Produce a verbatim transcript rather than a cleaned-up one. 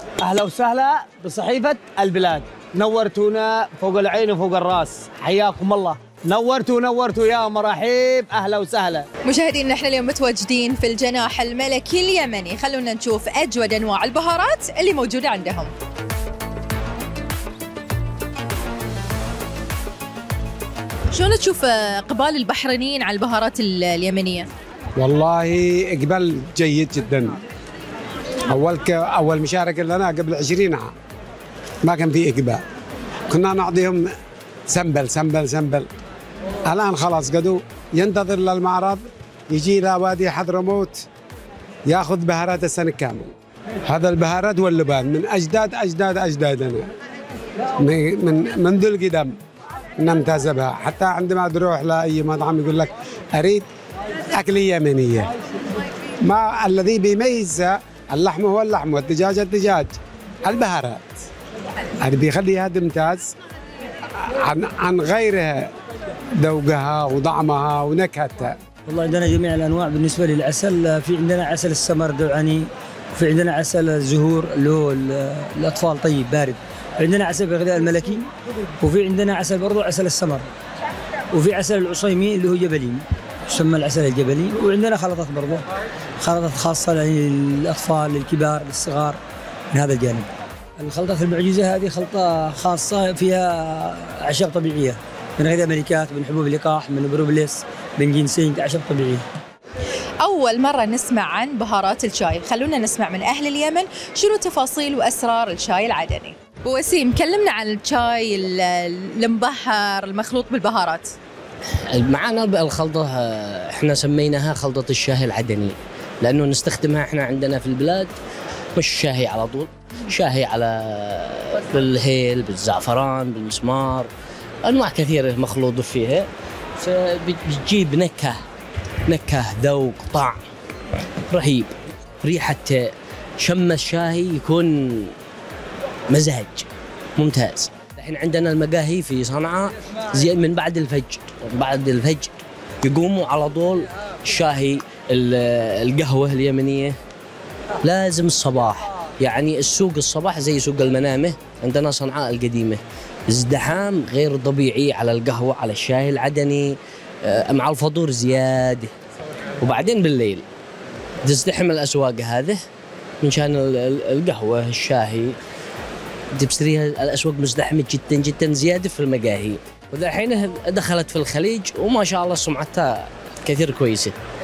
أهلا وسهلا بصحيفة البلاد، نورتونا فوق العين وفوق الراس، حياكم الله، نورتوا نورتوا يا مراحيب، أهلا وسهلا. مشاهدينا احنا اليوم متواجدين في الجناح الملكي اليمني، خلونا نشوف أجود أنواع البهارات اللي موجودة عندهم. شلون تشوف إقبال البحرينيين على البهارات اليمنية؟ والله إقبال جيد جدا. أول ك... أول مشاركة لنا قبل عشرين عام ما كان في إقبال، كنا نعطيهم سنبل سنبل سنبل. الآن خلاص قدوا ينتظر للمعرض، يجي إلى وادي حضرموت ياخذ بهارات السنة كامل. هذا البهارات واللبان من أجداد أجداد أجدادنا، من من منذ القدم نمتاز بها. حتى عندما تروح لأي مطعم يقول لك أريد أكل يمنية، ما الذي بيميز اللحم هو اللحم والدجاج الدجاج، البهارات هذا بيخليها تمتاز عن عن غيرها، ذوقها وطعمها ونكهتها. والله عندنا جميع الانواع. بالنسبه للعسل في عندنا عسل السمر دوعني، وفي عندنا عسل الزهور اللي هو الاطفال طيب بارد، عندنا عسل الغذاء الملكي، وفي عندنا عسل برضو عسل السمر، وفي عسل العصيمي اللي هو جبلي يسمى العسل الجبلي، وعندنا خلطات برضو، خلطات خاصه للاطفال للكبار للصغار من هذا الجانب. الخلطات المعجزه هذه خلطه خاصه فيها اعشاب طبيعيه من غذاء ملكات، من حبوب اللقاح، من بروبليس، من جينسينج، اعشاب طبيعيه. أول مرة نسمع عن بهارات الشاي، خلونا نسمع من أهل اليمن شنو تفاصيل وأسرار الشاي العدني. وسيم كلمنا عن الشاي المبهر المخلوط بالبهارات. معنا الخلطة احنا سميناها خلطة الشاي العدني، لأنه نستخدمها احنا عندنا في البلاد مش شاهي على طول، شاهي على بالهيل بالزعفران بالمسمار، أنواع كثيرة مخلوط فيها، فبتجيب نكهة نكهة ذوق طعم رهيب. ريحة شم الشاي يكون مزاج ممتاز. الحين عندنا المقاهي في صنعاء زي من بعد الفجر، بعد الفجر يقوموا على طول الشاهي القهوة اليمنية لازم الصباح، يعني السوق الصباح زي سوق المنامة عندنا صنعاء القديمة، ازدحام غير طبيعي على القهوة على الشاي العدني مع الفطور زيادة. وبعدين بالليل تزدحم الأسواق هذه من شان القهوة الشاهي، تبصريها الأسواق مزدحمة جدا جدا زيادة في المقاهي. والحين دخلت في الخليج وما شاء الله سمعتها كثير كويسة.